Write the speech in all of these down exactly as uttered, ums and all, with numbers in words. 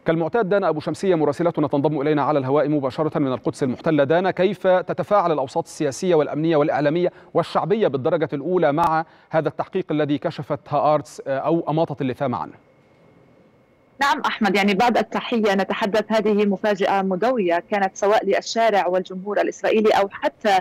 كالمعتاد دانا أبو شمسية مراسلتنا تنضم إلينا على الهواء مباشرة من القدس المحتلة. دانا، كيف تتفاعل الأوساط السياسية والأمنية والإعلامية والشعبية بالدرجة الأولى مع هذا التحقيق الذي كشفت هآرتس أو أماطة اللثام عنه؟ نعم أحمد، يعني بعد التحية نتحدث هذه مفاجأة مدوية كانت سواء للشارع والجمهور الإسرائيلي أو حتى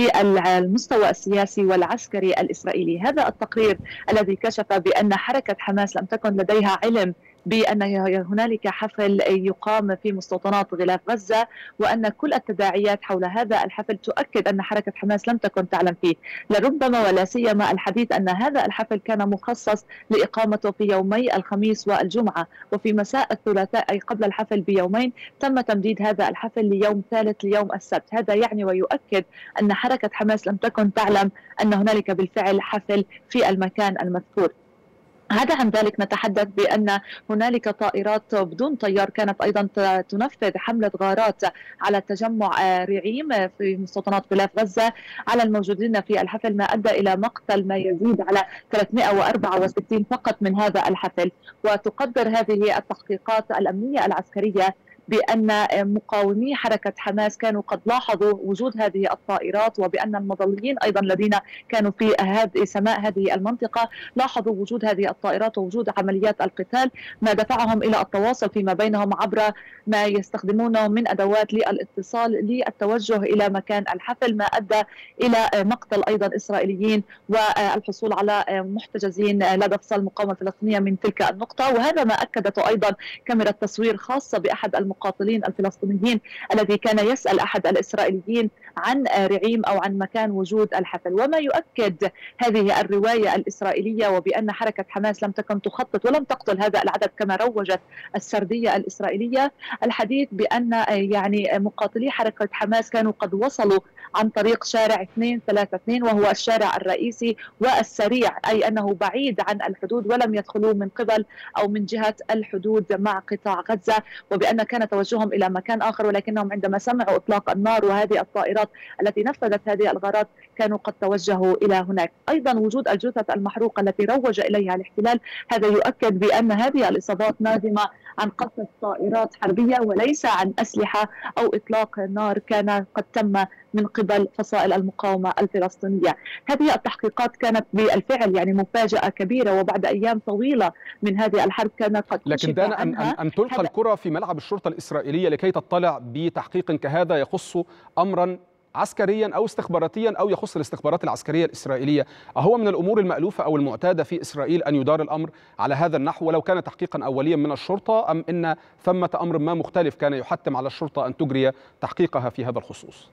للمستوى السياسي والعسكري الإسرائيلي. هذا التقرير الذي كشف بأن حركة حماس لم تكن لديها علم بأن هنالك حفل يقام في مستوطنات غلاف غزة، وأن كل التداعيات حول هذا الحفل تؤكد أن حركة حماس لم تكن تعلم فيه، لربما ولا سيما الحديث أن هذا الحفل كان مخصص لإقامته في يومي الخميس والجمعة، وفي مساء الثلاثاء أي قبل الحفل بيومين تم تمديد هذا الحفل ليوم ثالث ليوم السبت. هذا يعني ويؤكد أن حركة حماس لم تكن تعلم أن هنالك بالفعل حفل في المكان المذكور. هذا عن ذلك نتحدث بأن هنالك طائرات بدون طيار كانت أيضا تنفذ حملة غارات على تجمع رعيم في مستوطنات غلاف غزة على الموجودين في الحفل، ما أدى إلى مقتل ما يزيد على ثلاثمئة وأربعة وستين فقط من هذا الحفل. وتقدر هذه التحقيقات الأمنية العسكرية بأن مقاومي حركة حماس كانوا قد لاحظوا وجود هذه الطائرات، وبأن المظليين أيضا الذين كانوا في هذه سماء هذه المنطقة لاحظوا وجود هذه الطائرات ووجود عمليات القتال، ما دفعهم إلى التواصل فيما بينهم عبر ما يستخدمونه من أدوات للاتصال للتوجه إلى مكان الحفل، ما أدى إلى مقتل أيضا إسرائيليين والحصول على محتجزين لدى فصائل المقاومة الفلسطينية من تلك النقطة. وهذا ما أكدته أيضا كاميرا تصوير خاصة بأحد المقاومين المقاتلين الفلسطينيين الذي كان يسأل أحد الإسرائيليين عن رعيم أو عن مكان وجود الحفل. وما يؤكد هذه الرواية الإسرائيلية وبأن حركة حماس لم تكن تخطط ولم تقتل هذا العدد كما روجت السردية الإسرائيلية، الحديث بأن يعني مقاتلي حركة حماس كانوا قد وصلوا عن طريق شارع اثنين ثلاثة اثنين وهو الشارع الرئيسي والسريع، أي أنه بعيد عن الحدود ولم يدخلوا من قبل أو من جهة الحدود مع قطاع غزة، وبأن كان توجههم إلى مكان آخر، ولكنهم عندما سمعوا إطلاق النار وهذه الطائرات التي نفذت هذه الغارات كانوا قد توجهوا إلى هناك. أيضا وجود الجثث المحروقة التي روج إليها الاحتلال هذا يؤكد بأن هذه الإصابات ناجمة عن قصف طائرات حربية وليس عن أسلحة أو إطلاق نار كان قد تم من قبل فصائل المقاومة الفلسطينية. هذه التحقيقات كانت بالفعل يعني مفاجأة كبيرة، وبعد أيام طويلة من هذه الحرب كان قد لكن دانا أن, أن, أن تلقى الكرة في ملعب الشرطة الإسرائيلية لكي تطلع بتحقيق كهذا يخص أمرا عسكريا أو استخباراتيا أو يخص الاستخبارات العسكرية الإسرائيلية، أهو من الأمور المألوفة أو المعتادة في إسرائيل أن يدار الأمر على هذا النحو ولو كان تحقيقا أوليا من الشرطة، أم إن ثمة أمر ما مختلف كان يحتم على الشرطة أن تجري تحقيقها في هذا الخصوص؟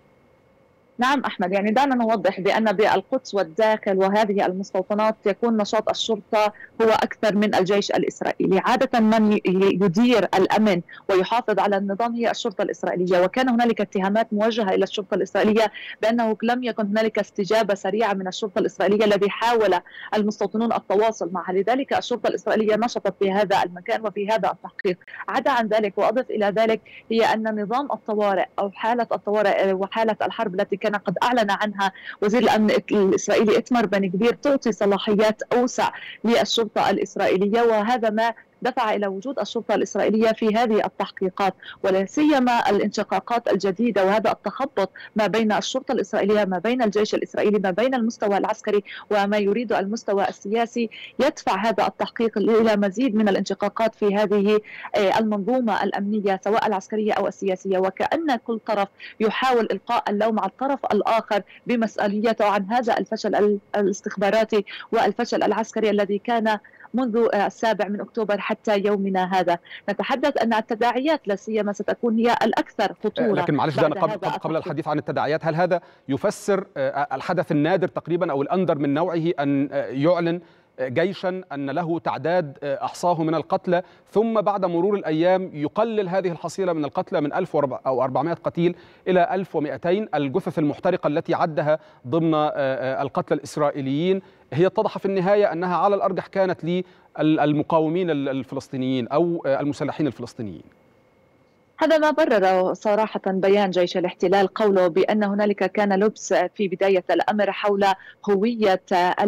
نعم أحمد، يعني دعنا نوضح بأن بالقدس والداخل وهذه المستوطنات يكون نشاط الشرطة هو أكثر من الجيش الإسرائيلي. عادة من يدير الأمن ويحافظ على النظام هي الشرطة الإسرائيلية، وكان هنالك اتهامات موجهة إلى الشرطة الإسرائيلية بأنه لم يكن هنالك استجابة سريعة من الشرطة الإسرائيلية الذي حاول المستوطنون التواصل معها، لذلك الشرطة الإسرائيلية نشطت في هذا المكان وفي هذا التحقيق. عدا عن ذلك وأضف إلى ذلك هي أن نظام الطوارئ أو حالة الطوارئ وحالة الحرب التي كان قد أعلن عنها وزير الأمن الإسرائيلي إتمر بن كبير تعطي صلاحيات أوسع للشرطة الإسرائيلية، وهذا ما دفع إلى وجود الشرطة الإسرائيلية في هذه التحقيقات، ولا سيما الانشقاقات الجديدة وهذا التخبط ما بين الشرطة الإسرائيلية ما بين الجيش الإسرائيلي ما بين المستوى العسكري وما يريد المستوى السياسي، يدفع هذا التحقيق إلى مزيد من الانشقاقات في هذه المنظومة الأمنية سواء العسكرية أو السياسية، وكأن كل طرف يحاول إلقاء اللوم على الطرف الآخر بمسؤوليته عن هذا الفشل الاستخباراتي والفشل العسكري الذي كان منذ السابع من أكتوبر حتى يومنا هذا. نتحدث أن التداعيات لا سيما ستكون هي الأكثر خطورة. لكن معلش دانا، قبل, قبل الحديث عن التداعيات، هل هذا يفسر الحدث النادر تقريبا أو الأندر من نوعه أن يعلن جيشا أن له تعداد أحصاه من القتلى ثم بعد مرور الأيام يقلل هذه الحصيلة من القتلى من ألف أو أربعمائة قتيل إلى ألف ومئتين؟ الجثث المحترقة التي عدها ضمن القتلى الإسرائيليين هي اتضح في النهاية أنها على الأرجح كانت للمقاومين الفلسطينيين أو المسلحين الفلسطينيين. هذا ما برر صراحة بيان جيش الاحتلال قوله بأن هنالك كان لبس في بداية الأمر حول هوية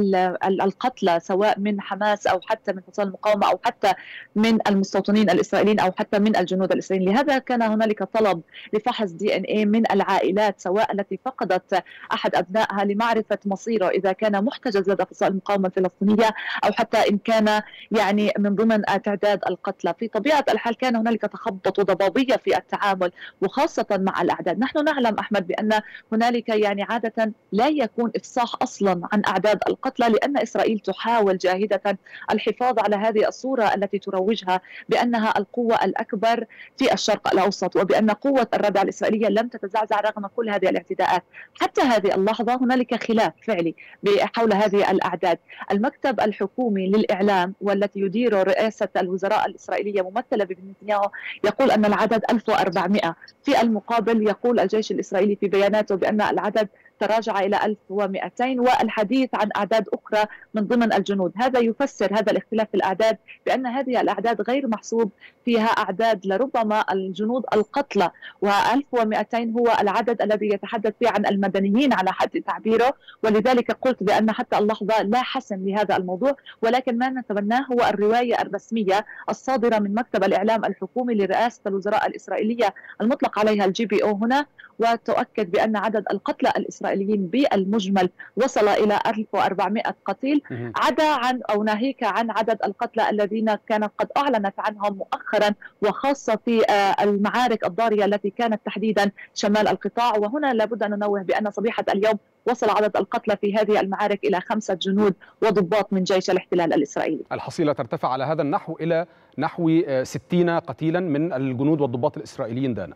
القتلى، سواء من حماس أو حتى من فصائل المقاومة أو حتى من المستوطنين الإسرائيليين أو حتى من الجنود الإسرائيليين. لهذا كان هنالك طلب لفحص دي إن إيه من العائلات، سواء التي فقدت أحد أبنائها، لمعرفة مصيره إذا كان محتجز لدى فصائل المقاومة الفلسطينية أو حتى إن كان يعني من ضمن تعداد القتلى. في طبيعة الحال كان هنالك تخبط وضبابية في التعامل وخاصة مع الأعداد. نحن نعلم أحمد بأن هنالك يعني عادة لا يكون إفصاح أصلا عن أعداد القتلى، لأن إسرائيل تحاول جاهدة الحفاظ على هذه الصورة التي تروجها بأنها القوة الأكبر في الشرق الأوسط، وبأن قوة الردع الإسرائيلية لم تتزعزع رغم كل هذه الاعتداءات. حتى هذه اللحظة هنالك خلاف فعلي حول هذه الأعداد. المكتب الحكومي للإعلام والتي يدير رئاسة الوزراء الإسرائيلية ممثلة ببن نتنياهو يقول أن العدد ألف وأربعمائة. في المقابل يقول الجيش الإسرائيلي في بياناته بأن العدد تراجع إلى ألف ومئتين، والحديث عن أعداد أخرى من ضمن الجنود. هذا يفسر هذا الاختلاف في الأعداد بأن هذه الأعداد غير محسوب فيها أعداد لربما الجنود القتلى، وألف ومئتين هو العدد الذي يتحدث فيه عن المدنيين على حد تعبيره. ولذلك قلت بأن حتى اللحظة لا حسم لهذا الموضوع، ولكن ما نتمناه هو الرواية الرسمية الصادرة من مكتب الإعلام الحكومي لرئاسة الوزراء الإسرائيلية المطلق عليها الجي بي أو هنا، وتؤكد بأن عدد القتلى الإسرائيليين بالمجمل وصل إلى ألف وأربعمائة قتيل، عدا عن أو ناهيك عن عدد القتلى الذين كانت قد أعلنت عنهم مؤخرا، وخاصة في المعارك الضارية التي كانت تحديدا شمال القطاع. وهنا لابد أن ننوه بأن صبيحة اليوم وصل عدد القتلى في هذه المعارك إلى خمسة جنود وضباط من جيش الاحتلال الإسرائيلي. الحصيلة ترتفع على هذا النحو إلى نحو ستين قتيلا من الجنود والضباط الإسرائيليين دانا.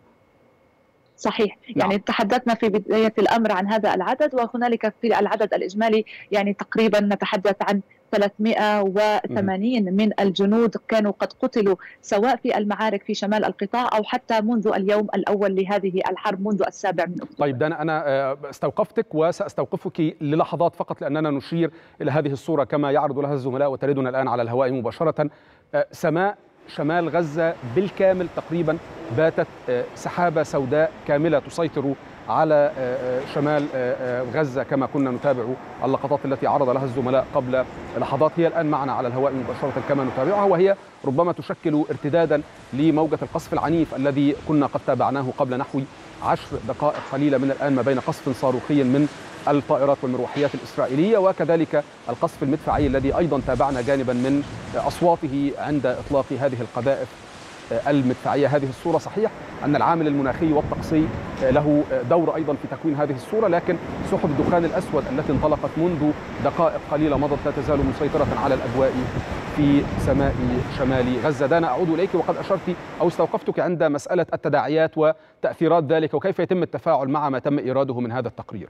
صحيح، يعني نعم. تحدثنا في بداية الأمر عن هذا العدد، وهنالك في العدد الإجمالي يعني تقريبا نتحدث عن ثلاثمائة وثمانين من الجنود كانوا قد قتلوا سواء في المعارك في شمال القطاع أو حتى منذ اليوم الأول لهذه الحرب منذ السابع من أكتوبر. طيب دانا، أنا استوقفتك وسأستوقفك للحظات فقط لأننا نشير إلى هذه الصورة كما يعرض لها الزملاء وتردنا الآن على الهواء مباشرة. سماء شمال غزة بالكامل تقريبا باتت سحابة سوداء كاملة تسيطر على شمال غزة كما كنا نتابع اللقطات التي عرض لها الزملاء قبل لحظات. هي الآن معنا على الهواء مباشرة كما نتابعها، وهي ربما تشكل ارتدادا لموجة القصف العنيف الذي كنا قد تابعناه قبل نحو عشر دقائق قليلة من الآن، ما بين قصف صاروخي من الطائرات والمروحيات الإسرائيلية وكذلك القصف المدفعي الذي أيضا تابعنا جانبا من أصواته عند إطلاق هذه القذائف المدفعية. هذه الصورة صحيح أن العامل المناخي والطقسي له دور أيضا في تكوين هذه الصورة، لكن سحب الدخان الأسود التي انطلقت منذ دقائق قليلة مضت لا تزال مسيطرة على الأجواء في سماء شمال غزة. دانا، أعود إليك وقد أشرت أو استوقفتك عند مسألة التداعيات وتأثيرات ذلك وكيف يتم التفاعل مع ما تم إيراده من هذا التقرير.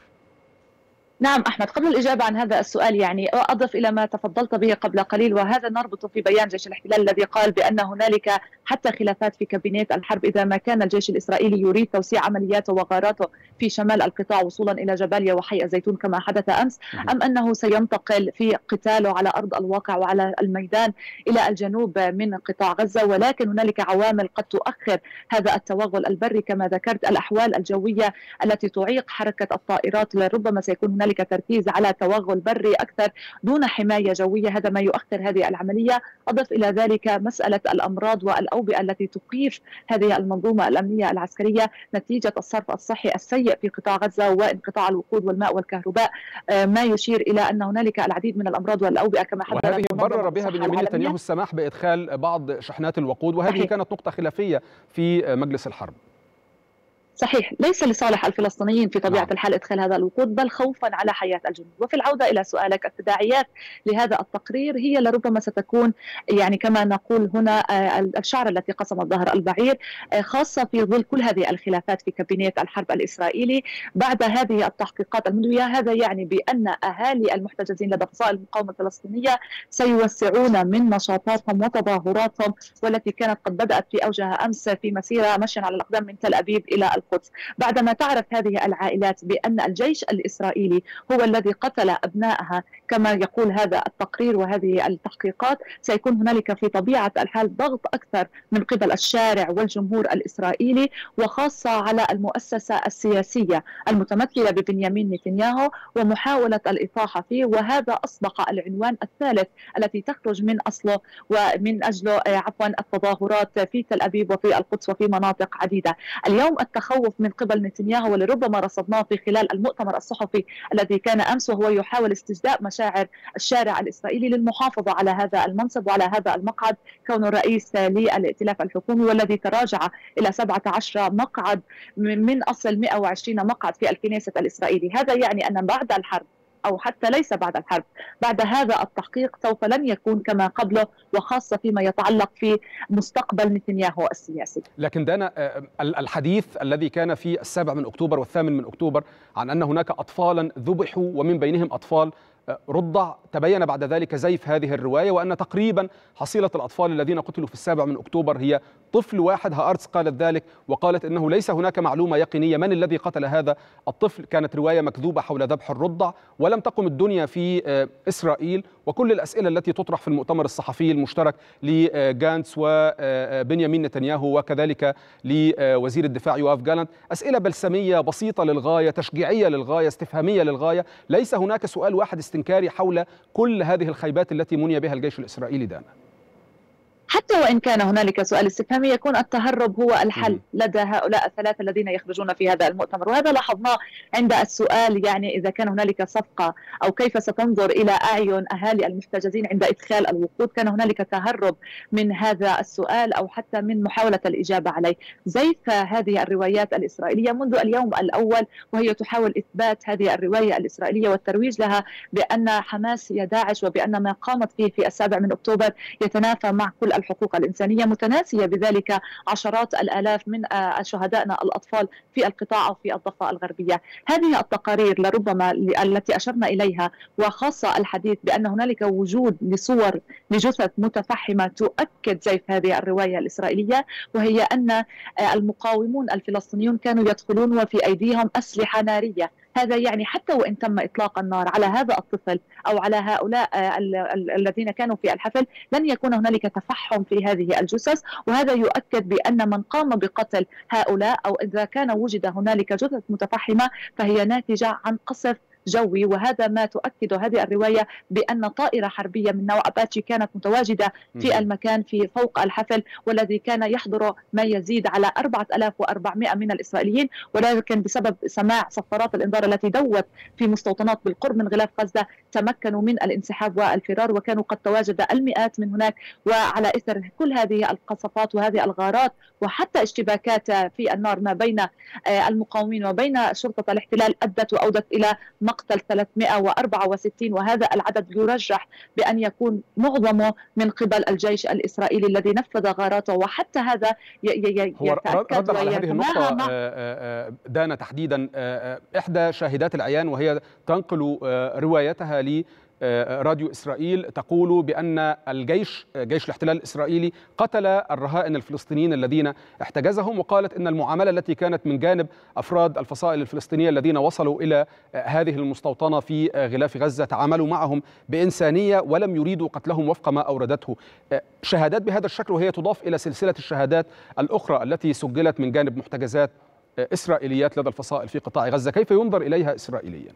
نعم أحمد، قبل الإجابة عن هذا السؤال يعني أضف إلى ما تفضلت به قبل قليل، وهذا نربط في بيان جيش الاحتلال الذي قال بأن هنالك حتى خلافات في كابينات الحرب إذا ما كان الجيش الإسرائيلي يريد توسيع عملياته وغاراته في شمال القطاع وصولا إلى جباليا وحي الزيتون كما حدث أمس، أم أنه سينتقل في قتاله على أرض الواقع وعلى الميدان إلى الجنوب من قطاع غزة. ولكن هنالك عوامل قد تؤخر هذا التوغل البري كما ذكرت، الأحوال الجوية التي تعيق حركة الطائرات، ربما سيكون هنالك تركيز على توغل بري أكثر دون حماية جوية، هذا ما يؤخر هذه العملية. أضف إلى ذلك مسألة الأمراض والأوبئة التي تخيف هذه المنظومة الأمنية العسكرية نتيجة الصرف الصحي السيء في قطاع غزة وانقطاع الوقود والماء والكهرباء، ما يشير إلى أن هنالك العديد من الأمراض والأوبئة كما حدث. وهذه برر بها بنيامين نتنياهو السماح بإدخال بعض شحنات الوقود، وهذه صحيح. كانت نقطة خلافية في مجلس الحرب. صحيح، ليس لصالح الفلسطينيين في طبيعة نعم. الحال إدخال هذا الوقود، بل خوفا على حياة الجنود. وفي العودة إلى سؤالك، التداعيات لهذا التقرير هي لربما ستكون يعني كما نقول هنا الشعر التي قسم الظهر البعير، خاصة في ظل كل هذه الخلافات في كابينة الحرب الإسرائيلي بعد هذه التحقيقات المدوية. هذا يعني بأن أهالي المحتجزين لدى فصائل المقاومة الفلسطينية سيوسعون من نشاطاتهم وتظاهراتهم، والتي كانت قد بدأت في أوجها أمس في مسيرة مشيا على الأقدام من تل أبيب إلى القدس. بعدما تعرف هذه العائلات بأن الجيش الإسرائيلي هو الذي قتل أبنائها كما يقول هذا التقرير وهذه التحقيقات، سيكون هنالك في طبيعة الحال ضغط أكثر من قبل الشارع والجمهور الإسرائيلي، وخاصة على المؤسسة السياسية المتمثلة ببنيامين نتنياهو ومحاولة الإطاحة فيه. وهذا أصبح العنوان الثالث التي تخرج من أصله ومن أجله عفوا التظاهرات في تل أبيب وفي القدس وفي مناطق عديدة. اليوم التخوف من قبل نتنياهو ولربما رصدناه في خلال المؤتمر الصحفي الذي كان أمس، وهو يحاول استجداء مشاعر الشارع الإسرائيلي للمحافظة على هذا المنصب وعلى هذا المقعد، كونه رئيس للائتلاف الحكومي والذي تراجع إلى سبعة عشر مقعد من أصل مئة وعشرين مقعد في الكنيسة الإسرائيلي. هذا يعني أن بعد الحرب أو حتى ليس بعد الحرب، بعد هذا التحقيق سوف لن يكون كما قبله، وخاصة فيما يتعلق في مستقبل نتنياهو السياسي. لكن دانا، الحديث الذي كان في السابع من أكتوبر والثامن من أكتوبر عن أن هناك أطفالا ذبحوا ومن بينهم أطفال رضع، تبين بعد ذلك زيف هذه الرواية، وأن تقريبا حصيلة الأطفال الذين قتلوا في السابع من أكتوبر هي طفل واحد. هآرتس قالت ذلك وقالت إنه ليس هناك معلومة يقينية من الذي قتل هذا الطفل، كانت رواية مكذوبة حول ذبح الرضع، ولم تقم الدنيا في إسرائيل. وكل الأسئلة التي تطرح في المؤتمر الصحفي المشترك لجانتس وبنيامين نتنياهو وكذلك لوزير الدفاع يوآف جالانت أسئلة بلسمية بسيطة للغاية، تشجيعية للغاية، استفهامية للغاية. ليس هناك سؤال واحد استنكاري حول كل هذه الخيبات التي مني بها الجيش الإسرائيلي. دانا، حتى وإن كان هنالك سؤال استفهامي، يكون التهرب هو الحل لدى هؤلاء الثلاثة الذين يخرجون في هذا المؤتمر. وهذا لاحظناه عند السؤال، يعني إذا كان هنالك صفقة أو كيف ستنظر إلى أعين أهالي المحتجزين عند إدخال الوقود، كان هنالك تهرب من هذا السؤال أو حتى من محاولة الإجابة عليه. زيف هذه الروايات الإسرائيلية منذ اليوم الأول، وهي تحاول إثبات هذه الرواية الإسرائيلية والترويج لها بأن حماس هي داعش، وبأن ما قامت فيه في السابع من أكتوبر يتنافى مع كل الحقوق الإنسانية، متناسية بذلك عشرات الآلاف من شهدائنا الأطفال في القطاع أو في الضفة الغربية. هذه التقارير لربما التي أشرنا إليها، وخاصة الحديث بأن هنالك وجود لصور لجثث متفحمة تؤكد زيف هذه الرواية الإسرائيلية، وهي أن المقاومون الفلسطينيون كانوا يدخلون وفي أيديهم أسلحة نارية. هذا يعني حتى وإن تم إطلاق النار على هذا الطفل أو على هؤلاء الذين كانوا في الحفل، لن يكون هنالك تفحم في هذه الجثث. وهذا يؤكد بأن من قام بقتل هؤلاء أو إذا كان وجد هنالك جثث متفحمة فهي ناتجة عن قصف جوي. وهذا ما تؤكد هذه الرواية بأن طائرة حربية من نوع أباتشي كانت متواجدة في المكان في فوق الحفل، والذي كان يحضر ما يزيد على أربعة آلاف وأربعمئة من الإسرائيليين، ولكن بسبب سماع صفارات الإنذار التي دوت في مستوطنات بالقرب من غلاف غزة تمكنوا من الانسحاب والفرار، وكانوا قد تواجد المئات من هناك. وعلى إثر كل هذه القصفات وهذه الغارات وحتى اشتباكات في النار ما بين المقاومين وبين شرطة الاحتلال أدت وأودت إلى مقتل ثلاثمئة وأربعة وستين، وهذا العدد يرجح بأن يكون معظمه من قبل الجيش الإسرائيلي الذي نفذ غاراته. وحتى هذا يتأكد ردا على هذه النقطة دانا تحديدا، إحدى شاهدات العيان وهي تنقل روايتها لي راديو إسرائيل تقول بأن الجيش جيش الاحتلال الإسرائيلي قتل الرهائن الفلسطينيين الذين احتجزهم، وقالت إن المعاملة التي كانت من جانب أفراد الفصائل الفلسطينية الذين وصلوا إلى هذه المستوطنة في غلاف غزة تعاملوا معهم بإنسانية ولم يريدوا قتلهم وفق ما أوردته. شهادات بهذا الشكل وهي تضاف إلى سلسلة الشهادات الأخرى التي سجلت من جانب محتجزات إسرائيليات لدى الفصائل في قطاع غزة، كيف ينظر إليها إسرائيليا؟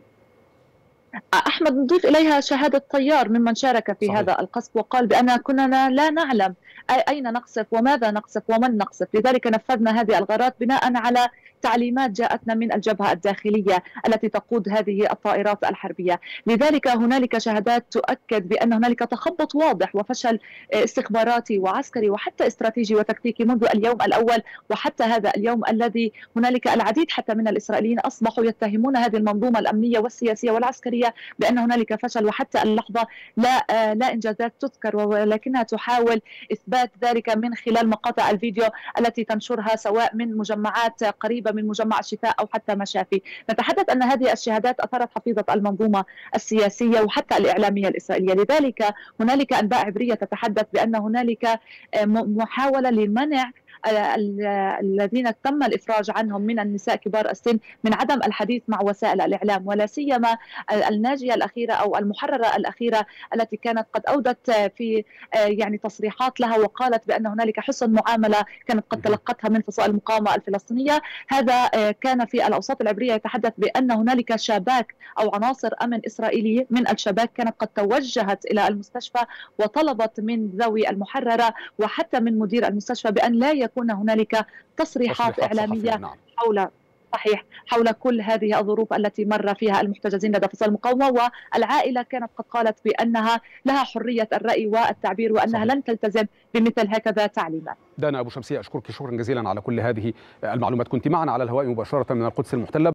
أحمد، نضيف إليها شهادة طيار ممن شارك في صحيح. هذا القصف، وقال بأن كنا لا نعلم أين نقصف وماذا نقصف ومن نقصف، لذلك نفذنا هذه الغارات بناء على تعليمات جاءتنا من الجبهة الداخلية التي تقود هذه الطائرات الحربية. لذلك هنالك شهادات تؤكد بأن هنالك تخبط واضح وفشل استخباراتي وعسكري وحتى استراتيجي وتكتيكي منذ اليوم الأول وحتى هذا اليوم الذي هنالك العديد حتى من الإسرائيليين أصبحوا يتهمون هذه المنظومة الأمنية والسياسية والعسكرية بأن هنالك فشل، وحتى اللحظة لا لا إنجازات تذكر، ولكنها تحاول إثبات ذلك من خلال مقاطع الفيديو التي تنشرها سواء من مجمعات قريبة من مجمع الشفاء أو حتى مشافي. نتحدث أن هذه الشهادات أثارت حفيظة المنظومة السياسية وحتى الإعلامية الإسرائيلية. لذلك هنالك أنباء عبرية تتحدث بأن هنالك محاولة لمنع الذين تم الإفراج عنهم من النساء كبار السن من عدم الحديث مع وسائل الإعلام، ولا سيما الناجية الأخيرة أو المحررة الأخيرة التي كانت قد أودت في يعني تصريحات لها وقالت بأن هنالك حسن معاملة كانت قد تلقتها من فصائل المقاومة الفلسطينية. هذا كان في الأوساط العبرية يتحدث بأن هنالك شباك أو عناصر أمن إسرائيلي من الشباك كانت قد توجهت إلى المستشفى وطلبت من ذوي المحررة وحتى من مدير المستشفى بأن لا يكون هنالك تصريحات, تصريحات إعلامية نعم. حول صحيح حول كل هذه الظروف التي مر فيها المحتجزين لدى فصائل المقاومة. والعائلة كانت قد قالت بأنها لها حرية الرأي والتعبير وأنها صحيح. لن تلتزم بمثل هكذا تعليمات. دانا أبو شمسية، أشكرك شكرا جزيلا على كل هذه المعلومات. كنت معنا على الهواء مباشرة من القدس المحتلة.